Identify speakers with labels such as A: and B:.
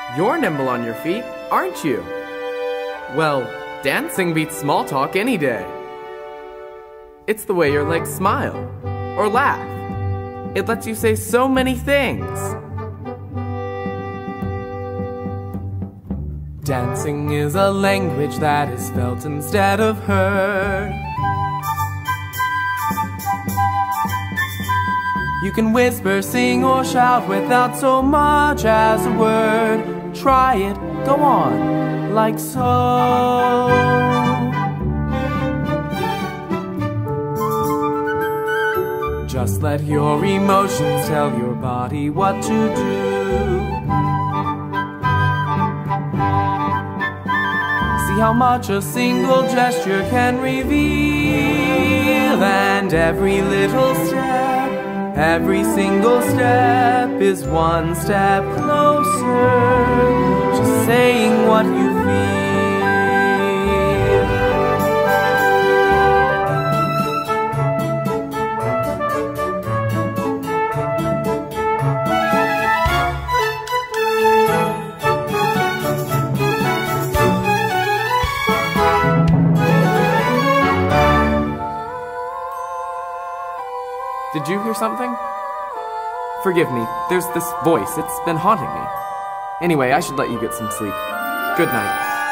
A: You're nimble on your feet, aren't you? Well, dancing beats small talk any day. It's the way your legs smile or laugh. It lets you say so many things. Dancing is a language that is felt instead of heard. You can whisper, sing, or shout without so much as a word. Try it, go on, like so. Just let your emotions tell your body what to do. See how much a single gesture can reveal, and every little step, every single step is one step closer, just saying what you feel. Did you hear something? Forgive me, there's this voice. It's been haunting me. Anyway, I should let you get some sleep. Good night.